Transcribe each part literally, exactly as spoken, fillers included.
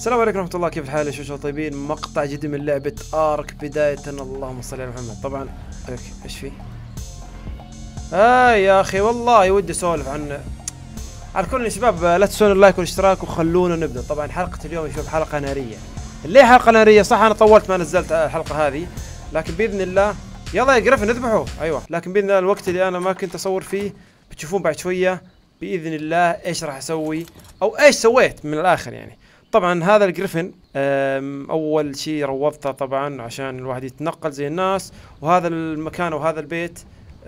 السلام عليكم ورحمة الله، كيف الحال يا شباب طيبين؟ مقطع جديد من لعبة آرك بداية. اللهم صل على محمد. طبعا ايش فيه؟ آه يا اخي والله ودي اسولف عن على كل يا شباب. لا تنسون اللايك والاشتراك وخلونا نبدا. طبعا حلقة اليوم يا شباب حلقة نارية. ليه حلقة نارية؟ صح انا طولت ما نزلت الحلقة هذه، لكن باذن الله يلا يا جريفن اذبحوا. ايوه، لكن باذن الله الوقت اللي انا ما كنت اصور فيه بتشوفون بعد شوية باذن الله ايش راح اسوي او ايش سويت من الاخر. يعني طبعا هذا الجريفن اول شيء روضته طبعا عشان الواحد يتنقل زي الناس، وهذا المكان وهذا البيت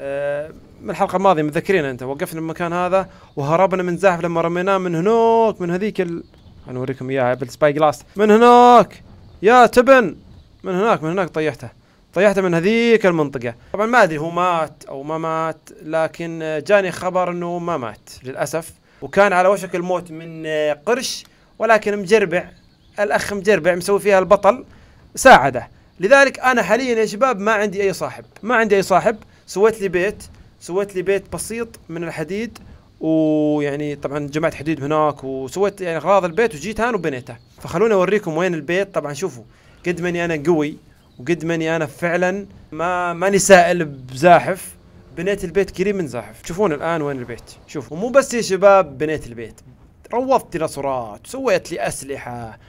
من الحلقه الماضيه متذكرين انت وقفنا المكان هذا وهربنا من زاحف لما رميناه من هناك من هذيك ال... انا اوريكم اياها بالسباي جلاس. من هناك يا تبن، من هناك من هناك طيحته طيحته من هذيك المنطقه. طبعا ما ادري هو مات او ما مات، لكن جاني خبر انه ما مات للاسف، وكان على وشك الموت من قرش، ولكن مجربع الاخ مجربع مسوي فيها البطل ساعده. لذلك انا حاليا يا شباب ما عندي اي صاحب، ما عندي اي صاحب. سويت لي بيت سويت لي بيت بسيط من الحديد، ويعني طبعا جمعت حديد هناك وسويت يعني اغراض البيت وجيت هان وبنيته. فخلوني اوريكم وين البيت. طبعا شوفوا قد ماني انا قوي وقد ماني انا فعلا ما ماني سائل بزاحف، بنيت البيت قريب من زاحف. تشوفون الان وين البيت. شوفوا مو بس يا شباب بنيت البيت، روضت ديناصورات وسويت لي اسلحه.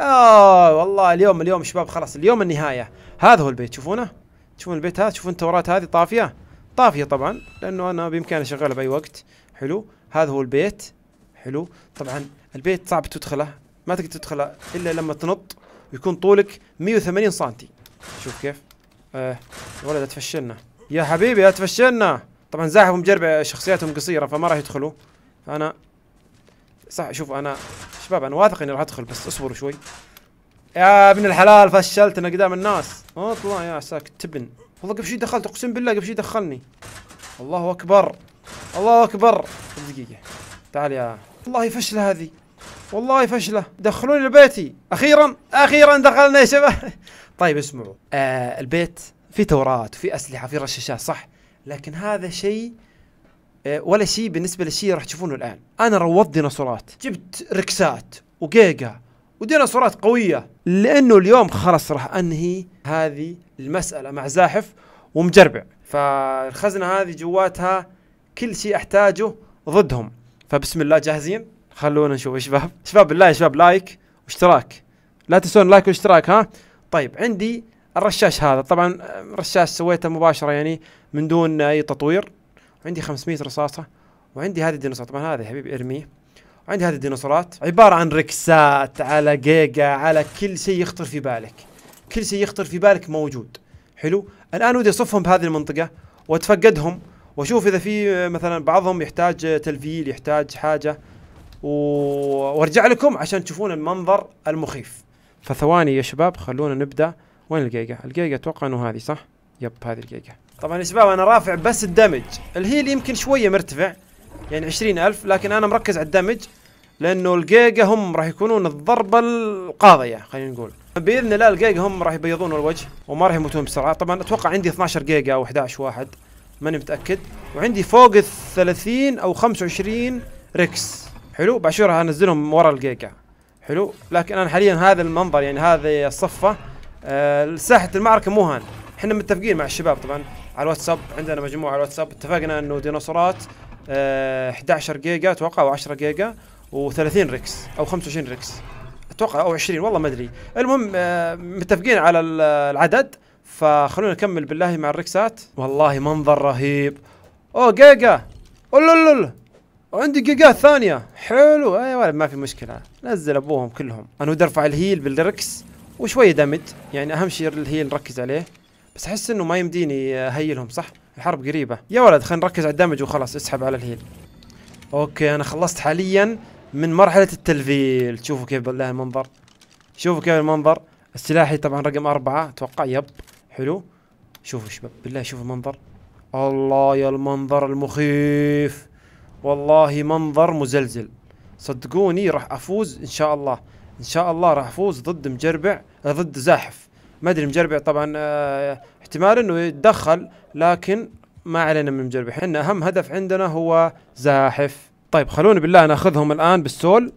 اه والله اليوم اليوم شباب خلاص اليوم النهايه. هذا هو البيت، تشوفونه؟ تشوفون البيت هذا؟ تشوفون التورات هذه طافيه طافيه طبعا لانه انا بامكاني اشغلها باي وقت. حلو، هذا هو البيت. حلو، طبعا البيت صعب تدخله، ما تقدر تدخله الا لما تنط ويكون طولك مئة وثمانين سنتي. شوف كيف. آه الولد تفشلنا يا حبيبي، تفشلنا. طبعا زاحف ومجربع شخصياتهم قصيره فما راح يدخلوا. فانا صح شوف انا شباب انا واثق اني راح ادخل، بس اصبروا شوي. يا ابن الحلال فشلتنا قدام الناس. اطلع يا ساكت تبن. والله قبل شوي دخلت، اقسم بالله قبل شوي دخلني. الله اكبر الله اكبر. دقيقة تعال يا والله فشلة هذه، والله فشلة. دخلوني لبيتي اخيرا اخيرا دخلنا يا شباب. طيب اسمعوا، آه البيت في تورات وفي اسلحة في رشاشات صح، لكن هذا شيء ولا شيء بالنسبة للشيء راح تشوفونه الآن. أنا روضت ديناصورات، جبت ركسات وجيجا وديناصورات قوية، لأنه اليوم خلاص راح أنهي هذه المسألة مع زاحف ومجربع. فالخزنة هذه جواتها كل شيء أحتاجه ضدهم. فبسم الله جاهزين؟ خلونا نشوف يا شباب. شباب بالله يا شباب لايك واشتراك، لا تنسون لايك واشتراك ها. طيب عندي الرشاش هذا، طبعا رشاش سويته مباشرة يعني من دون أي تطوير. عندي خمسمئة رصاصة، وعندي هذه الديناصورات. طبعا هذا يا حبيبي ارميه. وعندي هذه الديناصورات عبارة عن ركسات على جيجا على كل شيء يخطر في بالك، كل شيء يخطر في بالك موجود. حلو، الآن ودي أصفهم بهذه المنطقة وأتفقدهم وأشوف إذا في مثلا بعضهم يحتاج تلفيل يحتاج حاجة و... وارجع لكم عشان تشوفون المنظر المخيف. فثواني يا شباب خلونا نبدأ. وين الجيجا؟ الجيجا أتوقع أنه هذه صح؟ يب هذه الجيجا. طبعا يا شباب انا رافع بس الدمج، الهيل يمكن شويه مرتفع يعني عشرين ألف، لكن انا مركز على الدمج لانه الجيجا هم راح يكونون الضربه القاضيه. خلينا نقول باذن الله الجيجا هم راح يبيضون الوجه وما راح يموتون بسرعه. طبعا اتوقع عندي اثني عشر جيجا او أحد عشر واحد ماني متاكد، وعندي فوق ال ثلاثين او خمسة وعشرين ريكس. حلو، بعشر راح انزلهم ورا الجيجا. حلو، لكن انا حاليا هذا المنظر يعني هذه الصفه. أه ساحه المعركه مو هان. احنا متفقين مع الشباب طبعا على الواتساب، عندنا مجموعه على الواتساب اتفقنا انه ديناصورات اه أحد عشر جيجا اتوقع او عشرة جيجا و30 ريكس او خمسة وعشرين ريكس اتوقع او عشرين والله ما ادري. المهم اه متفقين على العدد. فخلونا نكمل بالله مع الريكسات. والله منظر رهيب. اوه جيجا اولولول، وعندي جيجات ثانيه. حلو اي ولد ما في مشكله، نزل ابوهم كلهم. انا ودي ارفع الهيل بالريكس وشويه دمج، يعني اهم شيء الهيل نركز عليه، بس احس انه ما يمديني اهيلهم صح، الحرب قريبه. يا ولد خلينا نركز على الدمج وخلاص اسحب على الهيل. اوكي انا خلصت حاليا من مرحله التلفيل. شوفوا كيف بالله المنظر، شوفوا كيف المنظر. السلاحي طبعا رقم أربعة اتوقع. يب حلو. شوفوا شباب بالله شوفوا المنظر. الله يا المنظر المخيف، والله منظر مزلزل. صدقوني راح افوز ان شاء الله، ان شاء الله راح افوز ضد مجربع ضد زاحف. ما ادري مجربع طبعا اه احتمال انه يتدخل، لكن ما علينا من مجربع. احنا اهم هدف عندنا هو زاحف. طيب خلوني بالله ناخذهم الان بالسول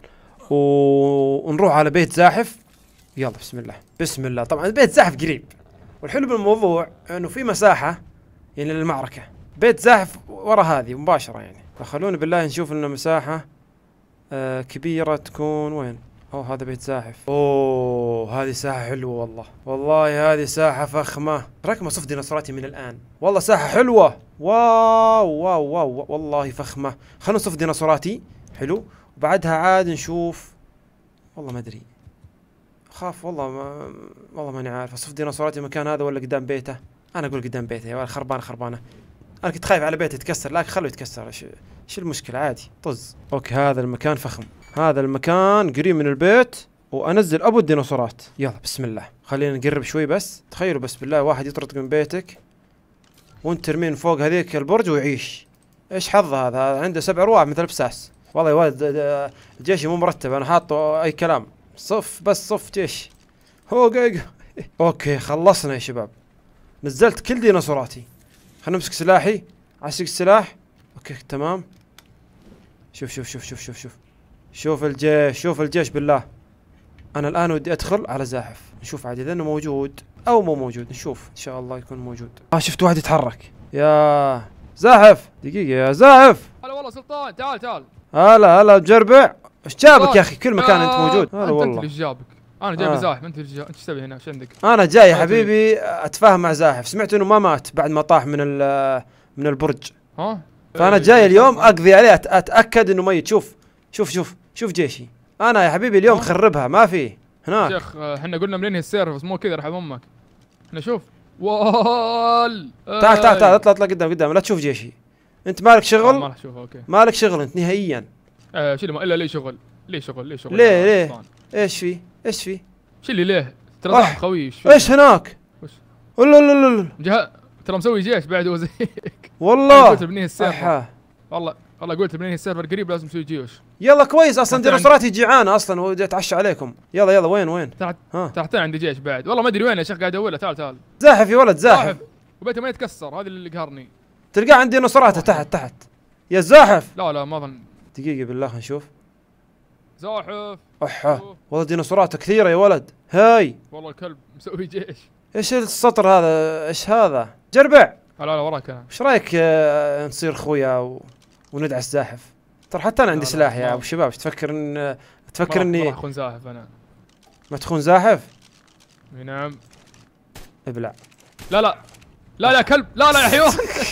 و... ونروح على بيت زاحف. يلا بسم الله بسم الله. طبعا بيت زاحف قريب، والحلو بالموضوع انه في مساحة يعني للمعركة. بيت زاحف ورا هذه مباشرة يعني، فخلونا بالله نشوف لنا مساحة آه كبيرة تكون وين. اوه هذا بيت زاحف. اوه هذه ساحة حلوة والله، والله هذه ساحة فخمة. ركمة صف ديناصوراتي من الآن، والله ساحة حلوة. واو واو واو والله فخمة. خلونا نصف ديناصوراتي حلو، وبعدها عاد نشوف. والله ما ادري، خاف والله ما والله ماني عارف اصف ديناصوراتي المكان هذا ولا قدام بيته. انا اقول قدام بيته يا ولد، خربانه خربانه. انا كنت خايف على بيته يتكسر، لكن خلوه يتكسر. ايش ايش المشكله عادي طز. اوكي هذا المكان فخم، هذا المكان قريب من البيت، وانزل ابو الديناصورات. يلا بسم الله خلينا نقرب شوي بس. تخيلوا بس بالله واحد يطرد من بيتك وانت ترمين من فوق هذيك البرج ويعيش. ايش حظه هذا؟ هذا عنده سبع ارواح مثل بساس. والله يا ولد جيشي مو مرتب، انا حاطه اي كلام. صف بس صف جيش. هو قيق. اوكي خلصنا يا شباب، نزلت كل ديناصوراتي. خلنا نمسك سلاحي. عسق السلاح. اوكي تمام. شوف شوف شوف شوف شوف شوف شوف الجيش، شوف الجيش بالله. انا الان ودي ادخل على زاحف، نشوف عاد اذا انه موجود او مو موجود. نشوف ان شاء الله يكون موجود. اه شفت واحد يتحرك. يا زاحف دقيقة يا زاحف. هلا والله سلطان، تعال تعال. هلا هلا بجربع. ايش جابك يا اخي؟ كل مكان انت موجود. هلا والله. انت اللي جابك، انا جايب آه. زاحف. انت اللي انت ايش تبي هنا؟ ايش عندك؟ انا جاي يا حبيبي اتفاهم مع زاحف. سمعت انه ما مات بعد ما طاح من من البرج. ها؟ فانا جاي اليوم اقضي عليه، اتاكد انه ميت. شوف شوف شوف شوف جيشي. انا يا حبيبي اليوم خربها ما في هناك. شيخ احنا قلنا منين السيرفس مو كذا رحم امك. احنا شوف وال تعال تعال تعال اطلع اطلع قدام قدام، لا تشوف جيشي. انت مالك شغل؟ ما راح اشوفه. اوكي مالك مالك شغل انت نهائيا. آه شيل الا ليه شغل؟ ليه شغل؟ ليه شغل؟ ليه ليه؟ ايش في؟ ايش في؟ شيل ليه؟ ترى زاحف قوي. ايش هناك؟ وش؟ لا لا لا لا ترى مسوي جيش بعد وزيك. والله قلت بنيه السيرفر. والله والله قلت بنيه السيرفر قريب لازم نسوي جيوش. يلا كويس اصلا ديناصوراتي جيعانه اصلا ودي اتعشى عليكم. يلا يلا وين وين؟ تحت عندي جيش بعد. والله ما ادري وين يا شيخ قاعد ادور. تعال تعال. زاحف يا ولد زاحف. وبيته ما يتكسر، هذا اللي قهرني. تلقاه عند ديناصوراته تحت تحت يا زاحف. لا لا ما اظن. دقيقه بالله خلينا نشوف. زاحف احا والله ديناصوراته كثيره يا ولد. هاي والله الكلب مسوي جيش. ايش السطر هذا؟ ايش هذا؟ جربع. لا لا وراك انا. ايش رايك آه نصير اخويا و... وندعس زاحف؟ ترى حتى انا عندي سلاح يا ابو شباب. ايش تفكر ان تفكر اني ما راح اخون زاحف انا؟ ما تخون زاحف؟ نعم. ابلع. لا لا لا لا كلب. لا لا يا حيوان.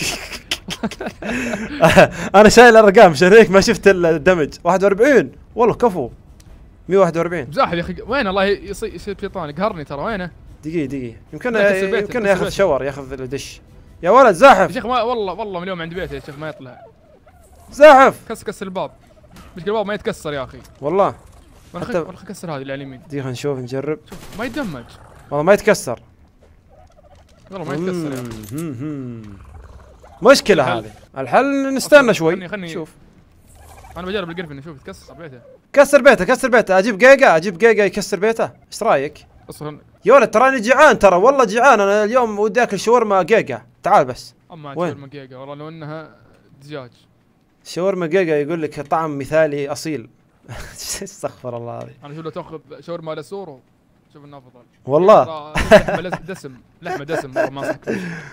انا شايل الارقام عشان هيك ما شفت الدمج. واحد وأربعين والله كفو. مية وواحد وأربعين. زاحف يا اخي وين؟ الله يصير شيطان قهرني ترى. وينه؟ دقيقه دقيقه يمكن يمكن ياخذ شاور ياخذ الدش. يا ولد زاحف يا شيخ ما والله والله من اليوم عند بيتي يا شيخ ما يطلع. زاحف كسر كسر الباب. مشكلة الباب ما يتكسر يا اخي. والله والله والله كسر هذه اللي على اليمين. دقيقه نشوف نجرب. شوف ما يتدمج والله ما يتكسر. والله ما يتكسر يا اخي. مشكلة هذه. الحل نستنى شوي. خلني خلني شوف انا بجرب القرفن اشوف يتكسر بيته. كسر بيته كسر بيته. اجيب جيجا اجيب جيجا يكسر بيته. ايش رايك؟ اصلا يا ولد تراني جيعان ترى والله جيعان. انا اليوم ودي اكل شاورما جيجا. تعال بس. اما شاورما جيجا والله لو انها دجاج. شاورما جيجا يقول لك طعم مثالي اصيل. استغفر الله العظيم. انا شوف لو تاخذ شاورما لسورو شوف انه افضل والله. لحمه دسم لحمه دسم ما صح.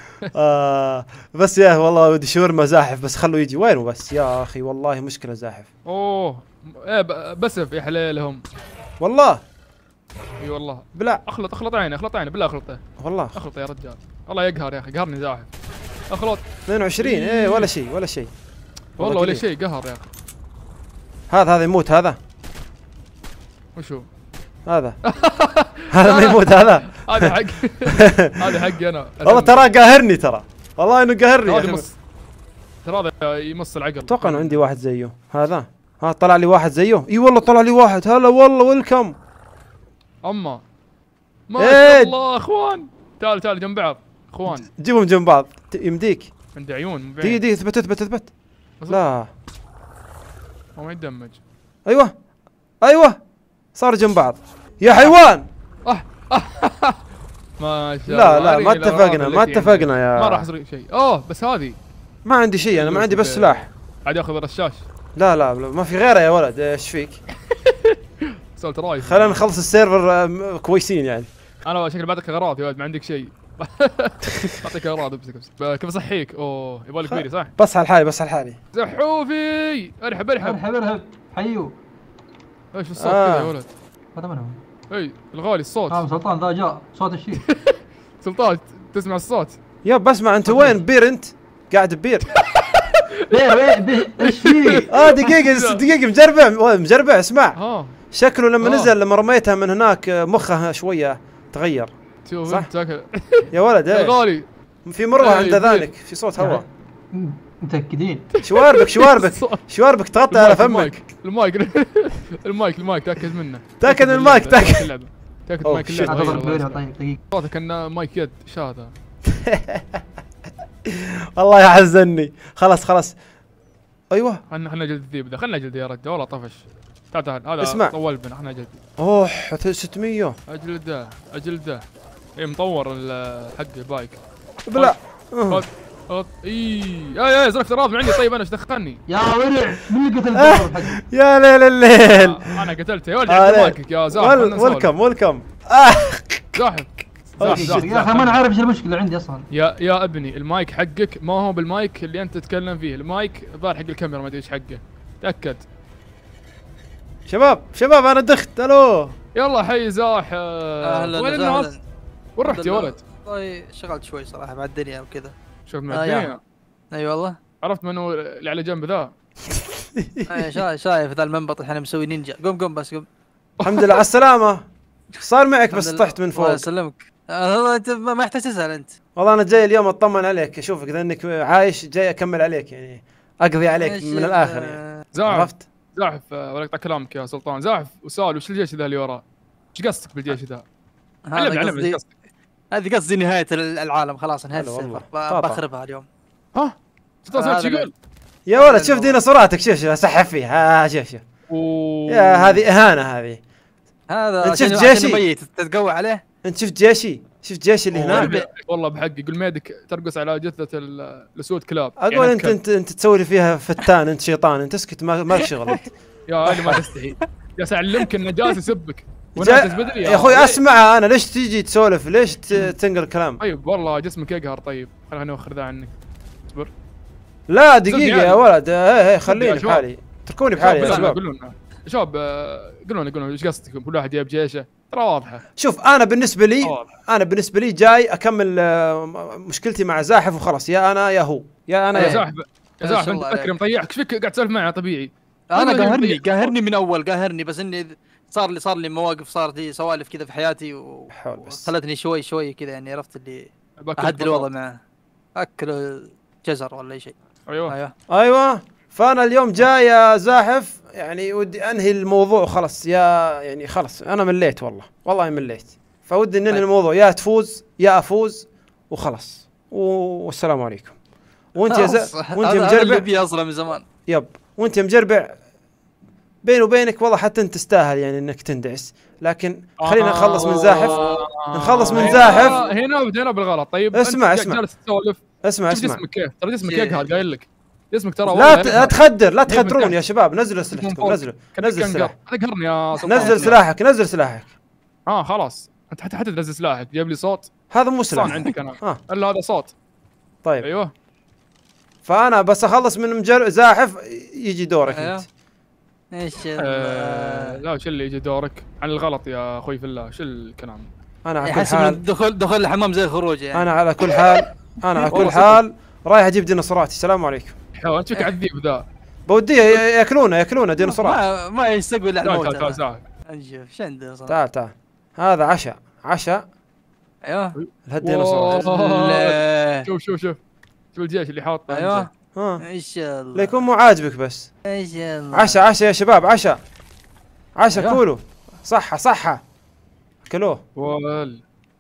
آه بس يا والله ودي شاورما زاحف بس خلوا يجي. وينه بس يا اخي؟ والله مشكله زاحف. اوه ايه بسف يا حليلهم والله. اي والله. بلا اخلط اخلط عيني اخلط عيني بالله اخلطه. والله اخلطه يا رجال. والله يقهر يا اخي قهرني زاحف. اخلط اثنين وعشرين. ايه ولا شيء ولا شيء والله ولا شيء قهر يا اخي. هذا هذا يموت. هذا وشو هذا؟ هذا ما يموت. هذا هذا حق هذا حقي انا. والله ترى قاهرني ترى والله انه قاهرني. هذا يمص ترى هذا يمص العقل. اتوقع انه عندي واحد زيه. هذا ها طلع لي واحد زيه. اي والله طلع لي واحد. هلا والله ويلكم. اما ما شاء الله اخوان. تعال تعال جنب بعض اخوان. جيبهم جنب بعض يمديك. عندي عيون. دقيقة دقيقة اثبت اثبت اثبت. لا هو ما يتدمج. ايوه ايوه صار جنب بعض يا حيوان. أه. ما شاء الله. لا لا ما اتفقنا ما اتفقنا يا ما راح اسوي شيء. اوه بس هذه ما عندي شيء. انا ما عندي بس سلاح. عاد ياخذ الرشاش. لا لا ما في غيره يا ولد. ايش فيك؟ سولت رايف. خلينا نخلص السيرفر آه، كويسين يعني. انا شكلي بعطيك اغراض يا ولد، ما عندك شيء. بعطيك اغراض امسك امسك. كيف اصحيك؟ اوه يبغى لك بيري صح؟ بس على حالي بس على حالي. زحوفي ارحب ارحب ارحب ارحب حيو. ايش الصوت آه. كذا يا ولد؟ هذا من هو؟ اي الغالي الصوت. اه سلطان ذا جاء صوت الشيء. سلطان تسمع الصوت؟ يب بسمع. انت وين بير انت؟ قاعد ببير. بيه بيه بيه ايش فيه؟ اه دقيقة دقيقة مجربع مجربع اسمع. ها شكله لما آه. نزل لما رميتها من هناك آه، مخه شويه تغير. شوف صح. انت تاكل. يا ولد ايه الغالي في مروه إيه، عند بير. ذلك في صوت هواء. متاكدين؟ شواربك شواربك الصوت. شواربك تغطي على فمك. المايك المايك المايك المايك تاكد منه. تاكد من المايك تاكد. اللعبة. تاكد أوه، مايك شيت. اللعبة. اعتذر أيوة، بيري الله طيب دقيقه. صوته كان مايك يد ايش هذا؟ والله يحزنني. خلاص خلاص ايوه. خلنا خلنا جلد الذيب ذا، خلنا جلد يا رجال والله طفش. تعال تعال هذا اسمع. طول بنا، خلنا جلد. اوه ستمية. اجلده اجلده. اي مطور ال- حق البايك. بلا خذ خذ اي اي اي زرفت اراضي من عندي. طيب انا ايش دخلني؟ يا ورع من اللي قتل الضرب حقي؟ يا ليل الليل. آه، انا قتلته يا ولد. آه، عند ليه؟ مايكك يا زاحف. خلنا نسولف. ويلكم ويلكم. آه. زاحف زاحف زاحف يا اخي ما انا عارف ايش المشكله عندي اصلا. يا يا ابني المايك حقك ما هو بالمايك اللي انت تتكلم فيه، المايك الظاهر حق الكاميرا ما ادري ايش حقه. تاكد. شباب شباب انا دخت. الو يلا حي زاح. اهلا وين الناس؟ وسهلا. وين رحت يا ولد؟ والله شغلت شوي صراحه مع الدنيا وكذا. شوف من آه، الدنيا. اي والله. عرفت منو اللي على جنب ذا؟ آه، شا- شايف ذا المنبط الحين مسوي نينجا. قم قم بس قم. الحمد لله على السلامة. صار معك بس الحمد لله. طحت من الله فوق. يسلمك. آه، والله انت ما ما يحتاج تسال انت. والله انا جاي اليوم اطمن عليك اشوفك اذا انك عايش جاي اكمل عليك يعني اقضي عليك إيش من ال- الاخر يعني. زاحف عرفت؟ زاحف آه، ولا اقطع كلامك يا سلطان. زاحف وسال وش الجيش ذا اللي وراه؟ ايش قصدك بالجيش ذا؟ علمنا هذا علمنا قصدي ايش قصدك؟ هذه قصدي نهايه ال- العالم خلاص انهيت هلا والله. السيرفر. ب- طاطا. بخربها اليوم. ها؟ سلطان سمعت هذا شو يقول؟ يا ولد هذا شوف هو. ديناصوراتك شوف شوف اسحب فيها. ها شوف شوف أوه. يا هذه اهانة هذه. هذا أنت شفت عشان- عشان جيشي؟ ميت تتقوى عليه. انت شفت جيشي؟ شفت جيشي اللي والله هناك؟ بحق- والله بحق يقول ميدك ترقص على جثة ال- الاسود كلاب. اقول يعني انت كلب. انت انت تسوي لي فيها فتان. انت شيطان. انت اسكت ما مالك شغل انت. يا هذه ما تستحي. يا سأعلمك ان جالس يسبك. جا- وناسس بدري يا اخوي اسمع انا ليش تيجي تسولف؟ ليش ت- تنقل كلام؟ طيب والله جسمك يقهر. طيب خلينا نوخر ذا عنك. اصبر. لا دقيقة يعني. يا ولد. هي هي خليني يا شباب. بحالي. اتركوني بحالي يا شباب شباب. قولوا لنا شباب آه، قولوا لنا قولوا لنا ايش قصدكم؟ كل واحد جايب جيشه. ترى واضحه. شوف انا بالنسبة لي واضحه. انا بالنسبة لي جاي اكمل آه، م- مشكلتي مع زاحف وخلاص. يا انا يا هو. يا انا يا يا هو. زاحف يا ما زاحف شاء انت الله تفكر عليك. مطيعك. ايش فيك قاعد تسولف معي طبيعي؟ انا والله قاهرني يضيع. قاهرني من اول قاهرني بس اني صار لي صار لي مواقف صارت لي سوالف كذا في حياتي و- حول بس. وخلتني شوي شوي كذا يعني عرفت اللي باكل اهدي الفرصة. الوضع معه. اكل جزر ولا اي شيء. ايوه ايوه. ايوه فانا اليوم جاي يا زاحف يعني ودي انهي الموضوع خلاص. يا يعني خلاص انا مليت والله والله مليت. فودي ننهي طيب. الموضوع. يا تفوز يا افوز وخلاص و- والسلام عليكم. وانت يا خلاص، ز... وانت هذا- يا هذا اللي مجربع. بي اصلا من زمان. يب وانت يا مجربع بيني وبينك والله حتى انت تستاهل يعني انك تندعس. لكن خلينا نخلص من زاحف. آه. نخلص من هنا- زاحف. هنا بدينا بالغلط. طيب اسمع- أنت اسمع. جالس تسولف. اسمع شوف اسمع جسمك كيف؟ ترى جسمك شي- يقهر قايل لك. جسمك ترى لا والله ت- لا يقهر. تخدر لا جيب من تخدرون تحت. يا شباب. نزلوا من اسلحتكم. فوق. نزلوا خليك نزل تنقر. سلاحك. هذا قهرني يا سلطان. نزل سلاحك نزل سلاحك. اه خلاص انت حتى حتى تنزل سلاحك جايب لي صوت. هذا مو صان سلاح. عندك انا. اه الا هذا صوت. طيب ايوه فانا بس اخلص من مجر زاحف يجي دورك أيوه. انت. ايش آه ال- لا شو اللي يجي دورك عن الغلط يا اخوي في الله. شو الكلام؟ انا على كل يحس من حال دخول دخول الحمام زي الخروج يعني. انا على كل حال انا على كل والله حال رايح اجيب ديناصوراتي. السلام عليكم. حيوان انت فيك عذيب ذا. بوديه ي- ياكلونه ياكلونه ديناصورات. ما ما يستقبل الا تعال الموت. تعال تعال هذا. تعال. نشوف ايش عنده اصلا. تعال تعال هذا عشاء عشاء ايوه. لهالديناصورات. لا. شوف شوف شوف شوف الجيش اللي حاط. ايوه. ها ان شاء الله. لا يكون مو عاجبك بس. ان شاء الله. عشاء عشاء يا شباب عشاء عشاء أيوه. كولوا. صحة صحة كلوه. وال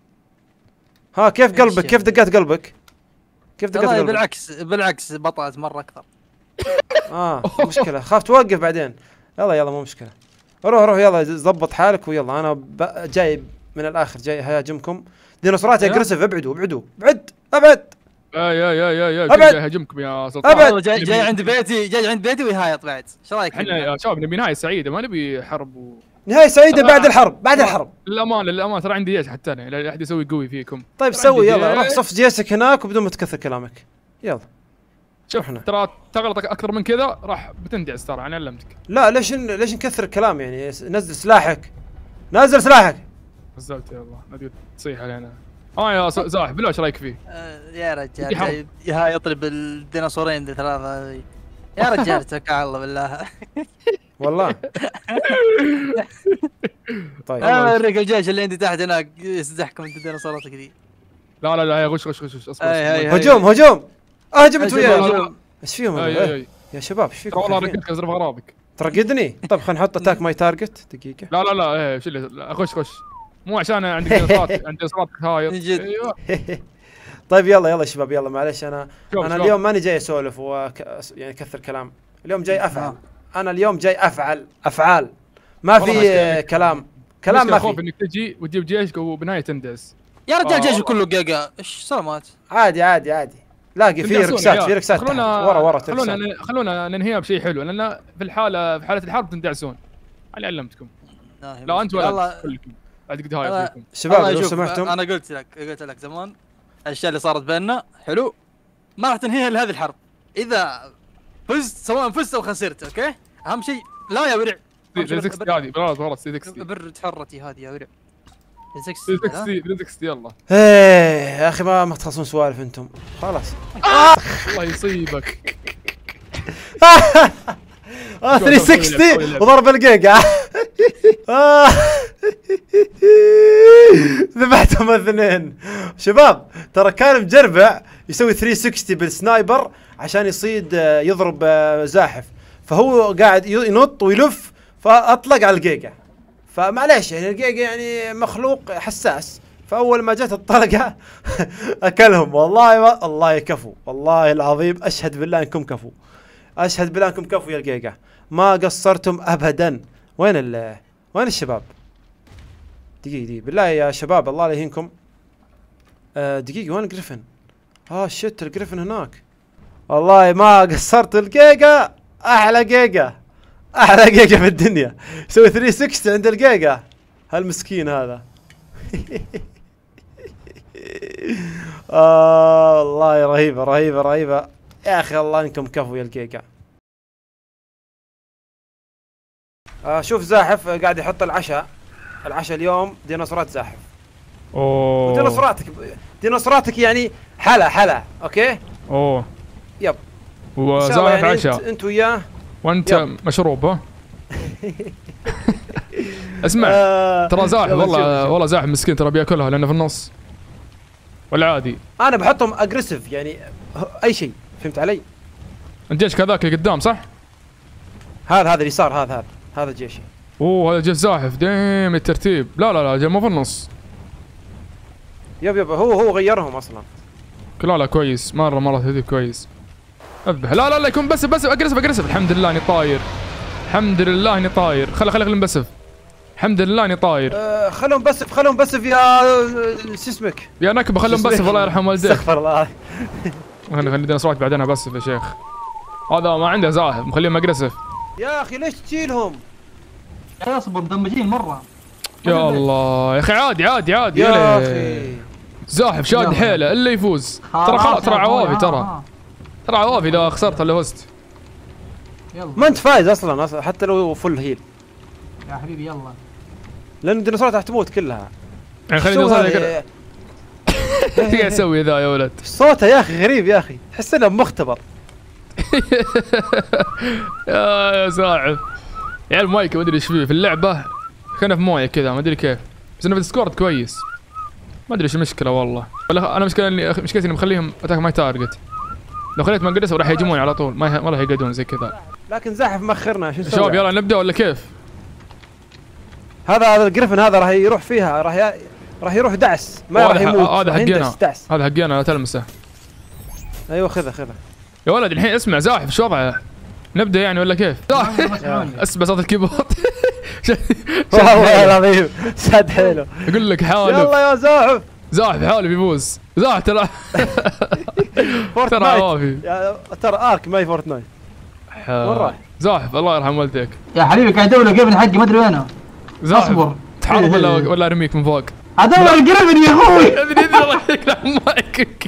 ها كيف قلبك؟ إيش كيف دقات قلبك؟ كيف دقات والله قلبك؟ بالعكس بالعكس بطأت مره اكثر. اه مشكلة خاف توقف بعدين. يلا يلا مو مشكلة. روح روح يلا ضبط حالك ويلا انا ب- جاي من الاخر جاي هاجمكم. ديناصورات أيوه. اجريسيف. ابعدوا ابعدوا ابعد ابعد. يا يا يا يا يا أبد. جاي يهاجمكم يا سلطان. أبد. والله جاي جاي عند بيتي جاي عند بيتي ويهايط بعد. ايش رايك؟ احنا يا شباب نبي نهايه سعيده ما نبي حرب و... نهايه سعيده بعد الحرب بعد الحرب. للامانه للامانه ترى عندي جيش حتى انا لا احد يسوي قوي فيكم. طيب ترى سوي عندي يلا روح جيش. صف جيشك هناك وبدون ما تكثر كلامك. يلا شوف احنا. ترى تغلطك اكثر من كذا راح بتندعس ترى انا علمتك. لا ليش ن- ليش نكثر الكلام يعني؟ نزل سلاحك نزل سلاحك. نزلت يلا نبي تصيح علينا. اه يا ز- زاحف بالله ايش رايك فيه؟ آه، يا رجال بدي حرب. جاي- يا يطلب الديناصورين دي ثلاثة هذي. يا رجال اتوكل على الله بالله. والله طيب انا اوريك الجيش اللي عندي تحت هناك يستزحكم انت ديناصوراتك ذي. لا لا لا يا غش غش غش غش اصبر أي- أي- اصبر. هجوم هجوم اهجمت هجوم، وياه. هجوم. ايش فيهم اي هذول؟ اي اي يا شباب ايش فيكم؟ ترى والله خايفين؟ رقدك ازرق غرابك. ترقدني؟ طيب خلينا نحط اتاك ماي تارجت دقيقة. لا لا لا ايه شو اللي لا، خش خش مو عشان عندك ديناصورات عندك ديناصورات هايط من جد. ايوه طيب يلا يلا شباب يلا معلش انا شوف انا شوف. اليوم ماني جاي اسولف وك... يعني كثر كلام. اليوم جاي افعل. انا اليوم جاي افعل افعال ما والله في مشكلة. آه، كلام كلام ما خوف في. انك تجي وتجيب جيشك وبنهايه تندس. يا رجال آه، جيشه والله. كله جيجا ايش سلامات. عادي عادي عادي لاقي في تندسون ركسات يا في ركسات تحت. خلونا ورا ورا خلونا تركسات. ن- خلونا ننهيها بشيء حلو لان في الحاله في حاله الحرب تندعسون. انا علمتكم. لا انت ولا والله أنت، كلكم بعد قد هاي والله. فيكم. شباب والله لو شوف، سمحتم انا قلت لك قلت لك زمان الاشياء اللي صارت بيننا حلو ما راح تنهيها لهذه الحرب. اذا فزت سواء فزت او خسرت اوكي اهم شيء لا يا ورع. أهم شيء ثلاثمية وستين هذه بالغلط غلط ثلاثمية وستين برد حرتي هذه يا ورع. ثلاثمية وستين ثلاثمية وستين يلا ايه يا اخي ما ما تخلصون سوالف انتم خلاص. الله يصيبك. اه شوف، شوف، ثلاثمية سوي وستين لعب. وضرب الجيجا. آه. ذبحتهم الاثنين. شباب ترى كان مجربع يسوي ثلاثمية وستين بالسنايبر عشان يصيد آه، يضرب آه، زاحف فهو قاعد ي- ينط ويلف فاطلق على الجيجا. فمعليش يعني الجيجا يعني مخلوق حساس فاول ما جت الطلقه اكلهم. والله ما الله يكفو والله العظيم اشهد بالله انكم كفو اشهد بالله انكم كفو يا الجيجا ما قصرتم ابدا. وين ال وين الشباب؟ دقيقة دقيقة بالله يا شباب الله لا يهينكم. آه دقيقة وين الجريفن؟ اه شت الجريفن هناك. والله ما قصرت الجيجا احلى جيجا احلى جيجا في الدنيا يسوي ثلاثمية وستين عند الجيجا هالمسكين هذا. آه والله رهيبة رهيبة رهيبة يا اخي الله انكم كفو يا الجيجا. آه شوف زاحف آه، قاعد يحط العشاء. العشاء اليوم ديناصورات زاحف. اوه وديناصوراتك ديناصوراتك يعني حلا حلا اوكي. اوه يب إن شاء الله وزاحف يعني عشاء انت, انت وياه. وانت يب. مشروب ها. اسمع آه ترى زاحف يلا والله نشوف، نشوف. والله زاحف مسكين ترى بياكلها لانه في النص والعادي. انا بحطهم اجريسيف يعني اي شيء فهمت علي؟ انت جيش كذاك اللي قدام صح؟ هذا هذا اللي صار هذا هذا هذا جيشي. اوه هذا جيش زاحف ديم الترتيب. لا لا لا جاي مو في النص. يب يب هو هو غيرهم اصلا. لا لا كويس مره مره تهديف كويس. اذبح لا لا لا يكون بس بس اجرسف اجرسف. الحمد لله اني طاير. الحمد لله اني طاير. خله خله خله بسف. الحمد لله اني طاير. آه خلهم بسف خلهم بسف يا آه، شو اسمك؟ يا نكبه خلهم بسف الله يرحم والديك. استغفر الله. خلينا خلينا صوت بعدين بسف يا شيخ. هذا ما عنده زاحف مخليهم اجرسف. يا اخي ليش تشيلهم؟ يا اصبر مدمجين مره. يا الله يا اخي عادي عادي عادي يا إلي. اخي زاحف شاد يلا. حيله الا يفوز. ترى خلاص ترى عوافي ترى. ترى عوافي اذا خسرت ولا فزت. يلا ما انت فايز اصلا أصلاً، حتى لو فل هيل يا حبيبي يلا. لان الديناصورات راح تموت كلها. يعني شو خليني اوصل هذا؟ كذا. ايش قاعد يسوي ذا يا ولد؟ صوته يا اخي غريب يا اخي تحس انه مختبر. يا يا زاحف يا عيال مايك ما ادري ايش فيه في اللعبه. كان في مويه كذا ما ادري كيف بس انه في الديسكورد كويس. ما ادري ايش المشكله والله. ولا انا مشكلة اني مشكلتي اني مخليهم اتاك ماي تارجت. لو خليت مقدسه راح يهجمون على طول ما ما راح يقعدون زي كذا. لكن زاحف مخرنا شو نسوي؟ شباب يلا نبدا ولا كيف؟ هذا هذا الجريفن هذا راح يروح فيها راح ي... راح يروح دعس ما راح هذا ح- يموت. هذا راح يندس حقنا دعس. هذا حقنا لا تلمسه. ايوه خذه خذه. يا ولد الحين اسمع زاحف شو وضعه؟ نبدا يعني ولا كيف؟ اسمع صوت الكيبورد. والله العظيم ساد حيله. اقول لك حالف يلا يا زاحف. زاحف حالف بيفوز. زاحف ترى ترى فورتنايت عوافي. يا- ترى ارك ماي فورتنايت. وين راح؟ زاحف الله يرحم والديك. يا حبيبي قاعد ادور جيبن حقي ما ادري وينه. زاحف اصبر تحارب ولا ولا ارميك من فوق؟ هذول القربن يا اخوي. ادري ادري الله يقلع مايكك.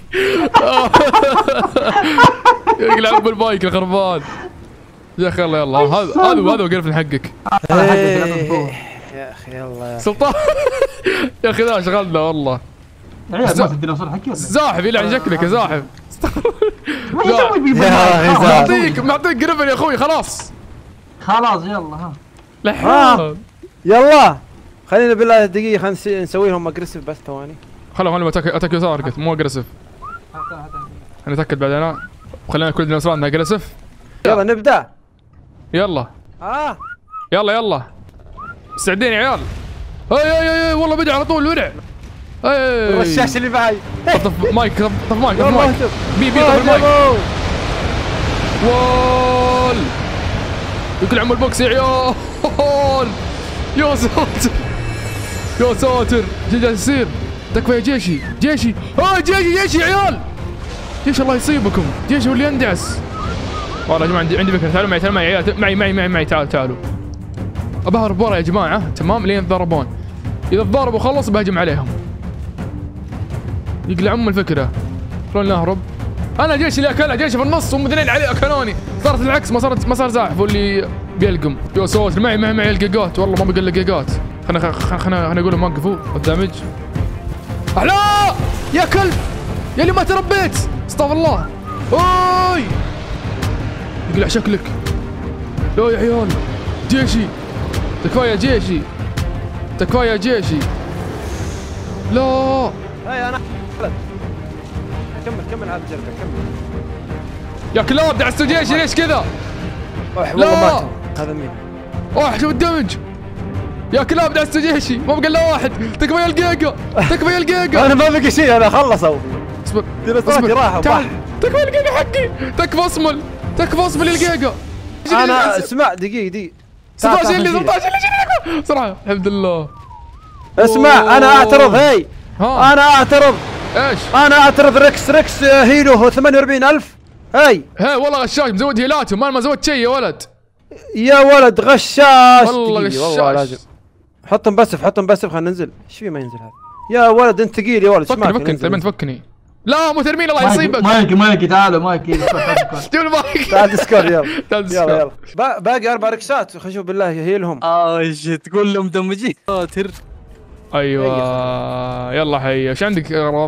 يقلع بالمايك الخربان. يا اخي يلا يلا هذا هذا هذا قرفن حقك. يا اخي يلا يا سلطان. يا اخي ذا شغلنا والله. يا عيال ما الديناصور حكي ولا؟ زاحف يلعن شكلك يا زاحف. ما يسوي بي يا أخي معطيك معطيك قرفن يا اخوي خلاص. خلاص يلا ها. لا حول. يلا خلينا بالله دقيقة خلينا نسوي لهم اجريسيف بس ثواني. خلهم خلهم اتاك اتاك يسار قلت مو اجريسيف. نتاكد بعدين وخلينا كل ديناصوراتنا اجريسيف. يلا نبدا. يلا اه يلا يلا مستعدين يا عيال. هاي هاي هاي والله بدع على طول ودع. هاي الرشاش اللي معي. طف مايك طف طف مايك طف يلا مايك اهجم. بي بي طف المايك. اهجموا. وول يقلع عم البوكس يا عيال. يا ساتر يا ساتر ايش جالس يصير؟ تكفى يا جيشي جيشي ها جيشي جيشي يا عيال. جيش الله يصيبكم جيشي هو اللي يندعس. والله يا جماعه عندي عندي فكره تعالوا معي تعالوا معي يا عيال معي معي معي معي تعالوا تعالوا. ابى اهرب ورا يا جماعه تمام لين يتضاربون. اذا تضاربوا خلص بهجم عليهم. يقلع ام الفكره. شلون نهرب؟ انا جيشي اللي اكلها جيشي في النص هم اثنين علي اكلوني. صارت العكس ما صارت ما صار زاحف هو اللي بيلقم. يا ساتر معي معي معي الجيجات والله ما بقى الا جيجات. خلنا خلنا خلنا نقول لهم وقفوا الدمج. احلا يا كلب يا اللي ما تربيت استغفر الله. اوي يقلع شكلك. لا يا عيال جيشي تكفى يا جيشي تكفى يا جيشي. لا هاي انا كمل كمل هذا الجربة كمل. يا كلاب دعستوا جيشي ليش كذا؟ والله لا. ماتوا. هذا مين؟ اوه شوف الدمج. يا كلاب دعستوا جيشي ما بقى الا واحد. تكفى يا الجيجا تكفى يا الجيجا. انا ما بقي شيء انا خلصوا. اصبر ديناصوراتي راحوا. تعال تكفى الجيجا حقي تكفى اصمل تكفى اصمل يا الجيجا. انا اسمع دقيقة دقيقة. ستة عشر اللي ثلاثة عشر اللي بسرعة الحمد لله. اسمع انا اعترض هي. ها انا اعترض ايش؟ انا اعترض ريكس ريكس هيلو ثمانية وأربعين ألف. هاي هي والله غشاش مزود هيلاتهم انا ما زودت شيء يا ولد. يا ولد غشاش. والله دقيقة، والله غشاش. لازم حطهم بسف حطهم بسف خلينا ننزل. ايش في ما ينزل هذا؟ يا ولد انت ثقيل يا ولد. فكني فكني تبين تفكني. لا مو ترمين الله يصيبك. مايكي مايكي تعالوا مايكي. جيب المايك. تعال ديسكورد يلا. تعال يلا ديسكورد. يلا با- باقي اربع ركسات خلينا نشوف بالله هيلهم. اه ايش تقول لهم مدمجين ساتر. ايوه يلا حي ايش عندك يا غراب؟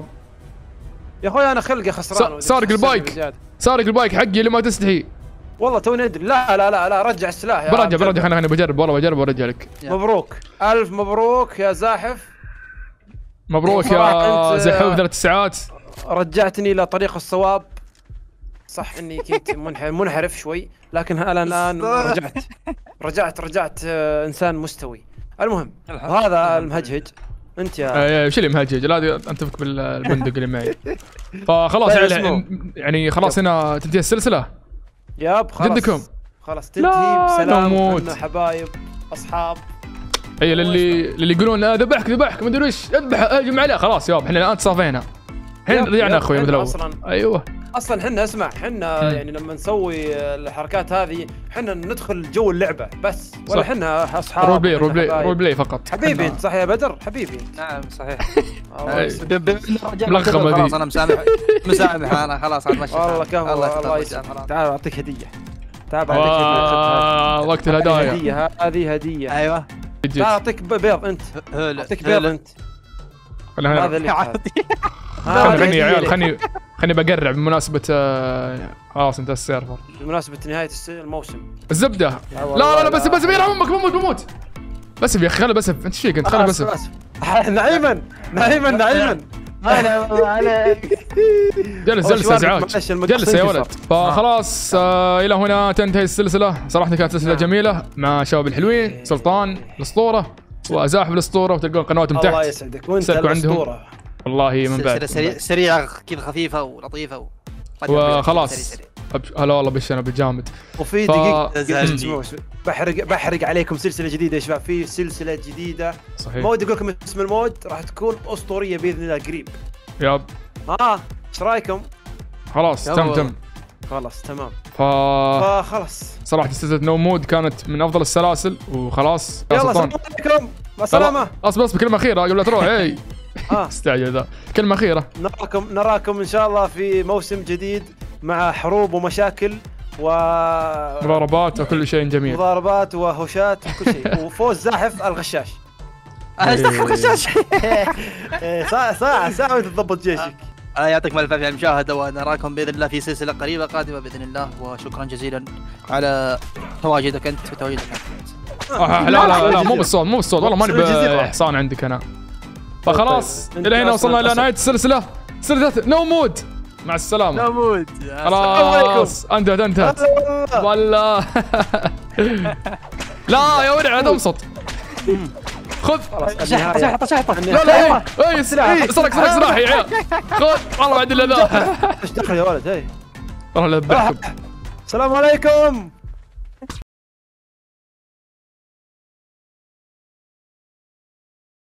يا اخوي انا خلقه خسران. س- سارق البايك. سارق البايك حقي اللي ما تستحي. والله توني ادري. لا لا لا لا رجع السلاح يا برجع رجل. برجع خليني خليني بجرب والله بجرب وارجع لك. مبروك الف مبروك يا زاحف. مبروك صراحة يا أنت- زحوف ثلاث ساعات. رجعتني الى طريق الصواب. صح اني كنت منح- منحرف شوي لكن الان الان رجعت رجعت رجعت آه، انسان مستوي. المهم هذا المهجهج انت يا ايه وش اللي مهجج لا دي- انت فك بالبندق اللي معي. فخلاص لا، يعني اسمه. يعني خلاص هنا تنتهي السلسله. ياب خلاص جدكم. خلاص لا، تنتهي بسلام. نموت. كنا حبايب اصحاب. اي للي للي يقولون آه، ذبحك ذبحك ما ادري ايش اذبح اهجم عليه خلاص ياب احنا الان تصافينا. الحين يب، رجعنا يب، اخوي مثل إحنا الاول. اصلا ايوه اصلا احنا اسمع احنا مم. يعني لما نسوي الحركات هذه احنا ندخل جو اللعبه بس ولا صح. احنا اصحاب. رول بلاي وإحنا رول بلاي حبايب. رول بلاي فقط. حبيبي انت صح يا بدر حبيبي انت. نعم صحيح. الله أي. يسلمك. ب- ب- رجعت ملخمة كذا، دي. خلاص انا مسامح مسامح انا خلاص عاد مشي والله الحال. كفو الله يستر يسلمك. خلاص. تعال اعطيك هديه. تعال بعطيك آه، هديه. وقت هذه الهدايا. هديه هذه هديه. ايوه تعال جيت. اعطيك ب- بيض انت. هلا اعطيك بيض انت. خلينا هذا اللي عادي. هذا خلني هدية يا عيال لك. خلني خلني بقرع بمناسبة آه، خلاص انت السيرفر. بمناسبه نهايه الس- الموسم. الزبدة. لا لا لا بس بس بيرحم امك بموت بموت. بس يا اخي خلي بس انت ايش فيك انت خلي بس. آسف، آسف. نعيما نعيما نعيما. هلا عليك. جلس أول جلس شوارك ازعاج معلش المقص جلس يا انكسر. ولد. فخلاص آه الى هنا تنتهي السلسلة. صراحة كانت سلسلة نعم. جميلة مع شباب الحلوين سلطان الاسطورة وازاحف الاسطورة وتلقون قنواتهم الله تحت. يسعدك وانت سلكوا عندهم. الاسطوره. والله من سلسلة بعد سريع- سريعة كذا خفيفة ولطيفة و... وخلاص. سريع سريع. أبش- هلا والله بش انا بالجامد. وفي ف- دقيقه زعلني. دقيقة، اسمعوا، اسمعوا. بحرق بحرق عليكم سلسله جديده يا شباب. في سلسله جديده صحيح. ما ودي اقول لكم اسم المود راح تكون اسطوريه باذن الله قريب. ياب ها ايش رايكم؟ خلاص تم يلا. تم خلاص تمام. ف فخلاص صراحه سلسله نو مود كانت من افضل السلاسل وخلاص يا يلا سلطان. السلام عليكم مع السلامه. اصبر اصبر كلمه اخيره قبل لا تروح. اي اه استعجل ذا. كلمه اخيره. نراكم نراكم ان شاء الله في موسم جديد مع حروب ومشاكل و مضاربات وكل شيء جميل. مضاربات وهوشات وكل شيء وفوز زاحف الغشاش. ايش دخل غشاش؟ إيه، ساعة ساعة ساعة وتضبط جيشك. آه يعطيكم الف عافيه على المشاهده، ونراكم باذن الله في سلسله قريبه قادمه باذن الله، وشكرا جزيلا على تواجدك انت وتواجدك انت. آه لا لا لا مو بالصوت مو بالصوت والله ماني باحسان عندك انا. فخلاص الى هنا وصلنا الى نهايه السلسله سلسله نو مود. مع السلامه. نو مود. خلاص انتهت انتهت والله. لا يا ورع لا تنصت. خذ شحطه شحطه شحطه. لا لا اي سلاح سرق سرق سلاحي يا عيال. خذ والله بعد الا ذا. ايش دخل يا ولد؟ اي والله ذبحكم. السلام عليكم.